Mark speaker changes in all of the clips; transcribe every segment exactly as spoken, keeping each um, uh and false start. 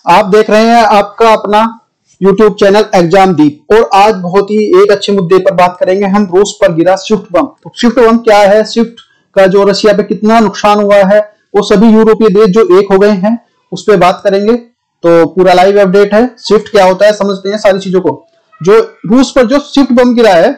Speaker 1: आप देख रहे हैं आपका अपना यूट्यूब चैनल एग्जामदीप और आज बहुत ही एक अच्छे मुद्दे पर बात करेंगे हम। रूस पर गिरा स्विफ्ट बम। तो स्विफ्ट बम क्या है, स्विफ्ट का जो रशिया पे कितना नुकसान हुआ है, वो सभी यूरोपीय देश जो एक हो गए हैं उस पर बात करेंगे। तो पूरा लाइव अपडेट है। स्विफ्ट क्या होता है समझते हैं सारी चीजों को। जो रूस पर जो स्विफ्ट बम गिरा है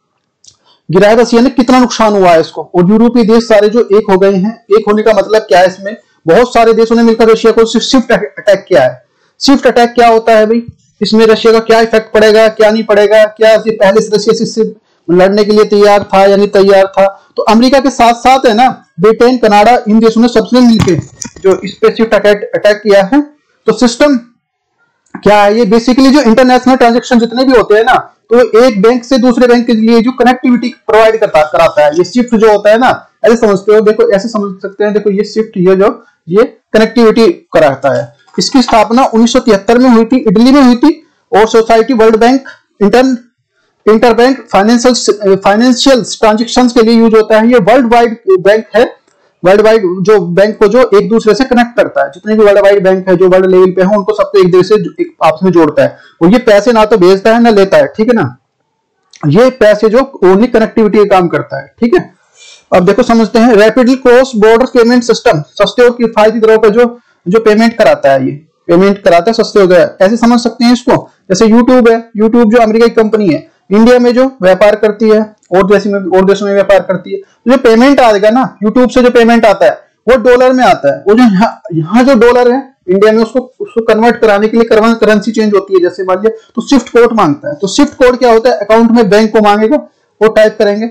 Speaker 1: गिरा है रशिया ने, कितना नुकसान हुआ है इसको, और यूरोपीय देश सारे जो एक हो गए हैं। एक होने का मतलब क्या है, इसमें बहुत सारे देशों ने मिलकर रशिया को स्विफ्ट अटैक किया है। स्विफ्ट अटैक क्या होता है भाई, इसमें रशिया का क्या इफेक्ट पड़ेगा, क्या नहीं पड़ेगा, क्या पहले से रशिया से लड़ने के लिए तैयार था या नहीं तैयार था। तो अमेरिका के साथ साथ है ना ब्रिटेन, कनाडा, इन देशों ने सबसे मिलकर जो इस पे स्विफ्ट अटैक किया है। तो सिस्टम क्या है, ये बेसिकली जो इंटरनेशनल ट्रांजेक्शन जितने भी होते हैं ना, तो एक बैंक से दूसरे बैंक के लिए जो कनेक्टिविटी प्रोवाइड करता कराता है। ये स्विफ्ट जो होता है ना, ऐसे समझते हो, देखो ऐसे समझ सकते हैं, देखो ये स्विफ्ट ये जो ये कनेक्टिविटी कराता है। इसकी स्थापना उन्नीस सौ तिहत्तर में हुई थी, इटली में हुई थी, और society world bank inter inter bank financial financial transaction के लिए यूज होता है। ये वर्ल्ड वाइड बैंक है, वर्ल्ड वाइड जो बैंक को जो एक दूसरे से कनेक्ट करता है। जितने भी वर्ल्ड वाइड बैंक है जो वर्ल्ड लेवल पे है, उनको सबको एक दूसरे से आपस में जोड़ता है। और ये पैसे ना तो भेजता है ना लेता है, ठीक है ना। ये पैसे जो ओनली कनेक्टिविटी का काम करता है, ठीक है। अब देखो समझते हैं, rapidly cross border payment system, सस्ते और किफायती दरों पर जो जो पेमेंट कराता है, ये पेमेंट कराता है सस्ते हो गया, ऐसे समझ सकते हैं इसको। जैसे यूट्यूब है, यूट्यूब जो अमेरिका की कंपनी है, इंडिया में जो व्यापार करती है और देशों में और देशों में व्यापार करती है, जो पेमेंट आएगा ना यूट्यूब से, जो पेमेंट आता है वो डॉलर में आता है। वो जो यहाँ यहाँ जो डॉलर है इंडिया में, उसको उसको कन्वर्ट कराने के लिए करेंसी चेंज होती है। जैसे मान लिया तो स्विफ्ट कोड मांगता है। तो स्विफ्ट कोड क्या होता है, अकाउंट में बैंक को मांगेगा, वो टाइप करेंगे,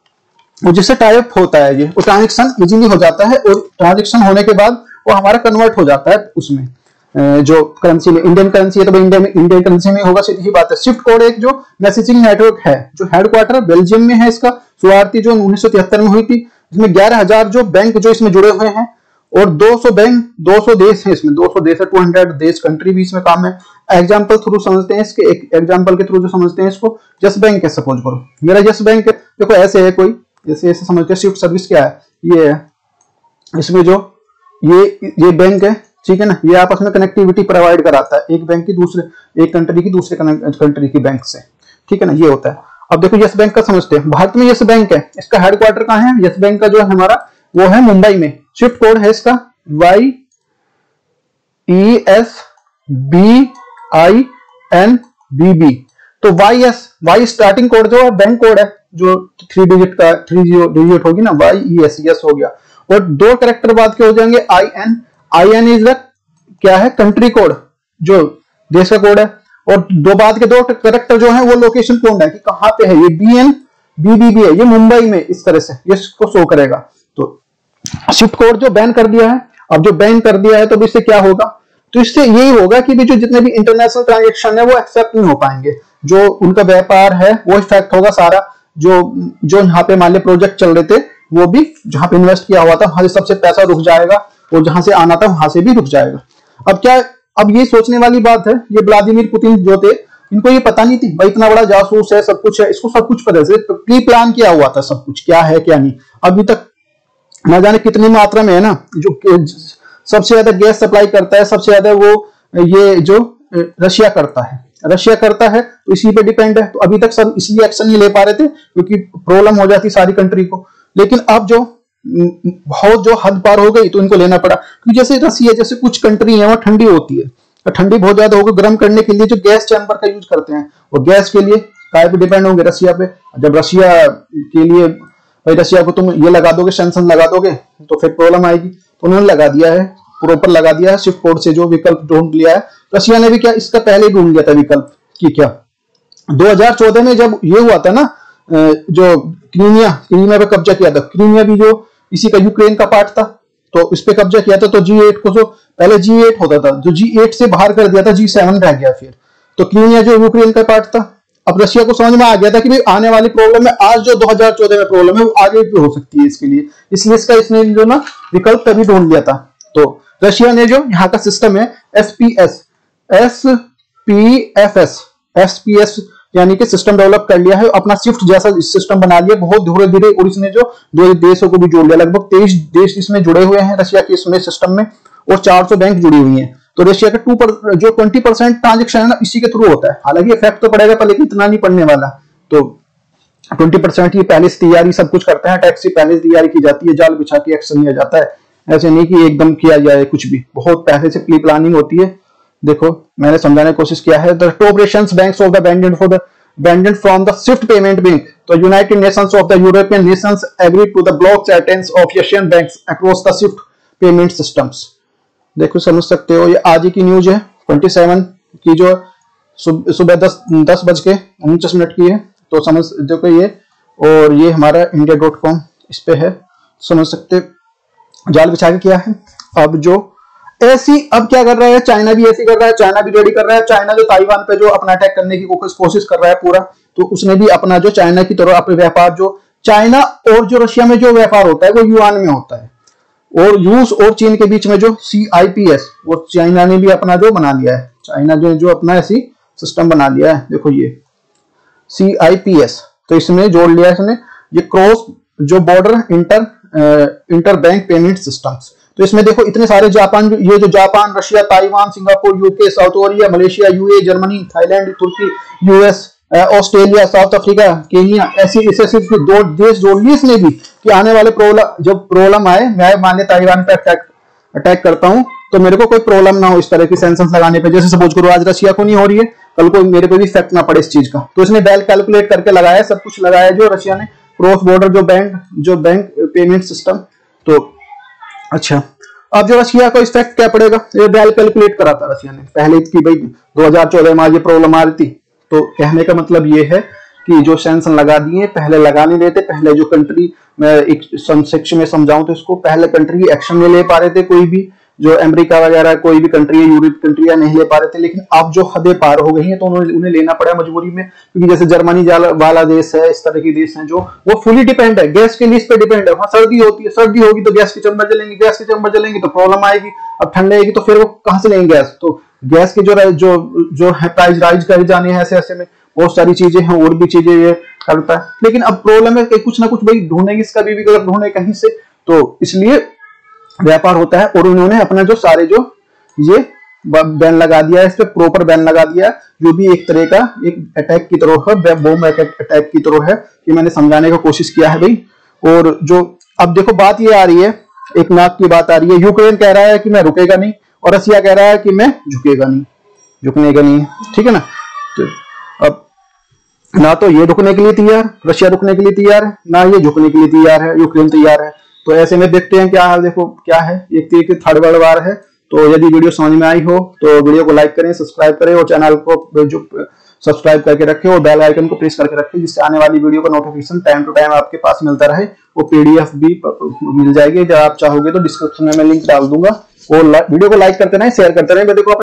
Speaker 1: और जिससे टाइप होता है ये, वो ट्रांजेक्शन इजीली हो जाता है। और ट्रांजेक्शन होने के बाद वो हमारा कन्वर्ट हो जाता है उसमें जो करेंसी में। इंडियन करेंसी है तो इंडिया में इंडियन करेंसी में होगा, सीधी बात है। स्विफ्ट कोड एक जो मैसेजिंग नेटवर्क है, जो हेडक्वार्टर बेल्जियम में है इसका। शुरुआती जो उन्नीस सौ तिहत्तर में हुई थी। इसमें ग्यारह हजार जो बैंक जो इसमें जुड़े हुए हैं, और दो सौ बैंक दो सौ देश है इसमें, दो सौ देश है, दो सौ देश कंट्री भी इसमें काम है। एग्जांपल थ्रू समझते हैं इसके, एक एग्जांपल के थ्रू जो समझते हैं इसको। यस बैंक है, सपोज करो मेरा यस बैंक है, देखो ऐसे है कोई, जैसे ऐसे समझते हैं। स्विफ्ट सर्विस क्या है, ये है, इसमें जो ये ये बैंक है, ठीक है ना, ये आपस में कनेक्टिविटी प्रोवाइड कराता है एक बैंक की दूसरे, एक कंट्री की दूसरे कंट्री की बैंक से, ठीक है ना, ये होता है। अब देखो यस बैंक का समझते हैं। भारत में यस बैंक है, इसका हेडक्वार्टर कहाँ है, यस बैंक का जो है हमारा वो है मुंबई में। स्विफ्ट कोड है इसका Y E S B I N B B. तो Y S, Y starting code जो है बैंक कोड है, जो थ्री डिजिट का थ्री डिजिट होगी ना, वाई ई एस, यस हो गया। और दो कैरेक्टर बाद के हो जाएंगे I N. I N is the क्या है, कंट्री कोड, जो देश का कोड है। और दो बाद के दो कैरेक्टर जो है वो लोकेशन कोड है कि कहां पे है। ये B N B B B है, ये मुंबई में, इस तरह से ये इसको शो करेगा। तो स्विफ्ट कोड जो बैन कर दिया है, अब जो बैन कर दिया है तो इससे क्या होगा, तो इससे यही होगा कि भी जो जितने भी इंटरनेशनल ट्रांजेक्शन है वो एक्सेप्ट नहीं हो पाएंगे। जो उनका व्यापार है वो इफेक्ट होगा सारा। जो जो यहाँ पे मान लिया प्रोजेक्ट चल रहे थे, वो भी जहां पे इन्वेस्ट किया हुआ था वहां से सबसे पैसा रुक जाएगा, और जहां से आना था वहां से भी रुक जाएगा। अब क्या, अब ये सोचने वाली बात है, ये व्लादिमीर पुतिन जो थे, इनको ये पता नहीं थी भाई इतना बड़ा जासूस है, सब कुछ है, इसको सब कुछ पता है, प्री प्लान किया हुआ था सब कुछ, क्या है क्या नहीं। अभी तक न जाने कितनी मात्रा में है ना, जो सबसे ज्यादा गैस सप्लाई करता है, सबसे ज्यादा वो ये जो रशिया करता है, रशिया करता है, तो इसी पे डिपेंड है। तो अभी तक सब इसलिए एक्शन नहीं ले पा रहे थे क्योंकि प्रॉब्लम हो जाती सारी कंट्री को। लेकिन अब जो बहुत जो हद पार हो गई तो इनको लेना पड़ा। क्योंकि जैसे रसिया जैसे कुछ कंट्री है वहां ठंडी होती है, तो ठंडी बहुत ज्यादा होकर गर्म करने के लिए जो गैस चैम्बर का यूज करते हैं, वो गैस के लिए काय पे डिपेंड होंगे, रसिया पे। जब रसिया के लिए भाई रसिया को तुम ये लगा दोगे, सैंक्शन लगा दोगे, तो फिर प्रॉब्लम आएगी। तो उन्होंने लगा दिया है, प्रॉपर लगा दिया है, स्विफ्ट कोड से जो विकल्प ढूंढ लिया है। रसिया ने भी क्या इसका पहले ही ढूंढ लिया था विकल्प कि क्या दो हज़ार चौदह में जब ये हुआ था ना, जो क्रीमिया क्रीमिया पे कब्जा किया था, क्रीमिया भी जो इसी का यूक्रेन का पार्ट था, तो इस पे कब्जा किया था। तो जी एट को जो पहले जी एट होता था, जो जी एट से बाहर कर दिया था, जी सेवन रह गया फिर। तो क्रीमिया जो यूक्रेन का पार्ट था, अब रशिया को समझ में आ गया था कि भाई आने वाली प्रॉब्लम है, आज जो दो हज़ार चौदह में प्रॉब्लम है वो आगे भी हो सकती है इसके लिए, इसलिए इसका इसने जो ना विकल्प तभी ढूंढ लिया था। तो रशिया ने जो यहाँ का सिस्टम है S P S S P F S S P S यानी कि सिस्टम डेवलप कर लिया है, अपना स्विफ्ट जैसा सिस्टम बना लिया बहुत धीरे धीरे। और इसने जो दो देशों को भी जोड़ लिया, लगभग तेईस देश इसमें जुड़े हुए हैं रशिया के इसमें सिस्टम में, और चार सौ बैंक जुड़ी हुई हैं। तो रशिया के टू पर जो ट्वेंटी परसेंट ट्रांजेक्शन है ना इसी के थ्रू होता है। हालांकि इफेक्ट तो पड़ेगा पर लेकिन इतना नहीं पड़ने वाला। तो ट्वेंटी परसेंट की पहले से तैयारी सब कुछ करते हैं, टैक्स की पहले से तैयारी की जाती है, जाल बिछा के एक्शन लिया जाता है। ऐसे नहीं कि एकदम किया जाए कुछ भी, बहुत पहले से प्री प्लानिंग होती है। देखो मैंने समझाने की कोशिश किया है। The top operations banks of the banded for the banded from the swift payment bank. तो United Nations of the European nations agreed to the block charters of Asian banks across the swift payment systems. देखो समझ सकते हो, ये आज की news है सत्ताईस की, जो सुबह दस दस बज के उनचास मिनट की है। तो समझ देखो ये, और ये हमारा इंडिया डॉट कॉम इस पे है, समझ सकते जाल बिछा के किया है। अब जो ऐसी अब क्या कर रहा है, चाइना भी ऐसी कर रहा है, चाइना भी रेडी कर रहा है। चाइना जो ताइवान पे जो अपना अटैक करने की कोशिश कर रहा है पूरा, तो उसने भी अपना जो चाइना की तरह अपने व्यापार, जो चाइना और जो रशिया में जो व्यापार होता है वो युआन में होता है, और रूस और चीन के बीच में जो सी आई पी एस, वो चाइना ने भी अपना जो बना लिया है, चाइना जो जो अपना ऐसी सिस्टम बना लिया है। देखो ये सी आई पी एस, तो इसमें जोड़ लिया है इसने, ये क्रॉस जो border inter inter bank payment systems. तो इसमें देखो इतने सारे जापान, ये जो Japan, Russia, Taiwan, Singapore, UK, South Korea, Malaysia, UAE, Germany, Thailand, Turkey, US, Australia, South Africa, Kenya, ऐसी ऐसे सिर्फ दो देश जोड़ लिए इसने भी कि आने वाले प्रॉब्लम जब प्रॉब्लम आए, मैं मान लिया ताइवान पे अटैक अटैक करता हूं तो मेरे को कोई प्रॉब्लम ना हो इस तरह की सैंक्शंस लगाने पे। जैसे सपोज करो आज रशिया को नहीं हो रही है, कल को मेरे पे भी इफेक्ट ना पड़े इस चीज का। तो इसने वेल कैलकुलेट करके लगाया, सब कुछ लगाया जो रशिया ने, क्रॉस बॉर्डर जो बैंक जो बैंक पेमेंट सिस्टम। तो अच्छा, अब जो रशिया को इफेक्ट क्या पड़ेगा, ये वेल कैलकुलेट करा था रशिया ने पहले कि भाई दो हज़ार चौदह में आज ये प्रॉब्लम आ रही थी। तो कहने का मतलब ये है कि जो सैंक्शन लगा दिए, पहले लगा नहीं देते, पहले जो कंट्री, मैं एक सेक्शन में समझाऊं तो इसको, पहले कंट्री एक्शन नहीं ले पा रहे थे, कोई भी जो अमेरिका वगैरह कोई भी कंट्री है, यूरोप कंट्रियां नहीं ले पा रहे थे। लेकिन अब जो हदें पार हो गई हैं तो उन्होंने उन्हें लेना पड़ा मजबूरी में, क्योंकि जैसे जर्मनी वाला देश है, इस तरह के देश हैं जो वो फुली डिपेंड है, गैस के लीज पे डिपेंड है। वहां सर्दी होती है, सर्दी होगी तो गैस के चैम्बर जलेंगे, गैस के चैम्बर जलेंगे तो प्रॉब्लम आएगी। अब ठंड आएगी तो फिर वो कहां से लेंगे गैस, तो गैस के जो जो जो है प्राइस राइज कर जाने हैं, ऐसे ऐसे में बहुत सारी चीजें हैं, और भी चीजें ये करता है। लेकिन अब प्रॉब्लम है कि कुछ ना कुछ भाई ढूंढेंगे, इसका भी अगर ढूंढे कहीं से, तो इसलिए व्यापार होता है। और उन्होंने अपना जो सारे जो ये बैन लगा दिया है, इस पे प्रॉपर बैन लगा दिया, जो भी एक तरह का एक अटैक की तरह है, बॉम्ब अटैक की तरह है, ये मैंने समझाने का कोशिश किया है भाई। और जो अब देखो बात ये आ रही है, एक नाक की बात आ रही है, यूक्रेन कह रहा है कि मैं रुकेगा नहीं, और रशिया कह रहा है कि मैं झुकेगा नहीं, झुकने का नहीं है, ठीक है ना। तो अब ना तो ये रुकने के लिए तैयार, रशिया रुकने के लिए तैयार है, ना ये झुकने के लिए तैयार है, यूक्रेन तैयार है। तो ऐसे में देखते हैं क्या है, देखो क्या है, एक तरीके थर्ड वर्ल्ड वार है। तो यदि वीडियो समझ में आई हो तो वीडियो को लाइक करें, सब्सक्राइब करें, और चैनल को जो सब्सक्राइब करके रखें और बेल आइकन को प्रेस करके रखें, जिससे आने वाली वीडियो का नोटिफिकेशन टाइम टू टाइम आपके पास मिलता रहे। वो पीडीएफ भी मिल जाएगी, जब आप चाहोगे तो डिस्क्रिप्शन में मैं लिंक डाल दूंगा। और वीडियो को लाइक करते रहें, शेयर करते रहें। देखो